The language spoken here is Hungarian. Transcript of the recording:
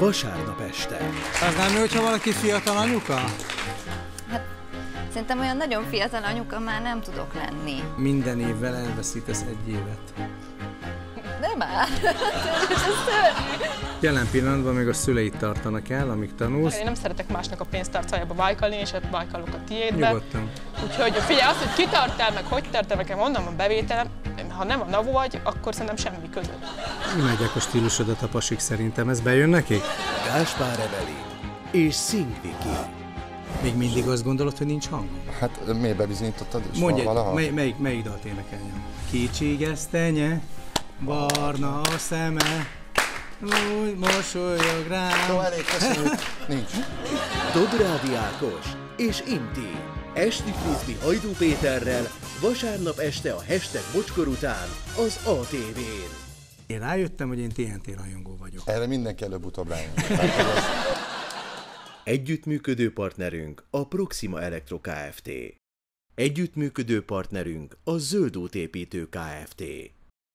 vasárnap este. Az nem jó, hogyha valaki fiatal anyuka? Hát szerintem olyan nagyon fiatal anyuka már nem tudok lenni. Minden évvel elveszítesz egy évet. De már. Jelen pillanatban még a szüleid tartanak el, amíg tanulsz. Én nem szeretek másnak a pénztárcájába vájkalni, és vájkalok a tiédbe. Nyugodtan. Úgyhogy figyelj, azt, hogy ki tartál, meg hogy tartál, nekem onnan van bevételem, ha nem a NAVO vagy, akkor szerintem semmi között. Imádják a stílusodat a pasik szerintem, ez bejön nekik? Gáspár Evelyn és Szink Viki. Még mindig azt gondolod, hogy nincs hang? Hát miért bebizonyítottad is? Mondj Valaha? melyik dalt énekeljem? Kicsi gesztenye, barna a szeme, úgy mosolyog rám. Jó, elég, köszönjük. Nincs. Dobrádi Ákos és Inti. Esti frizbi Hajdú Péterrel vasárnap este a #bocskor után az ATV-n. Én rájöttem, hogy én TNT rajongó vagyok. Erre mindenki előbb-utóbb rájön. Együttműködő partnerünk a Proxima Elektro Kft. Együttműködő partnerünk a Zöld Út Építő Kft.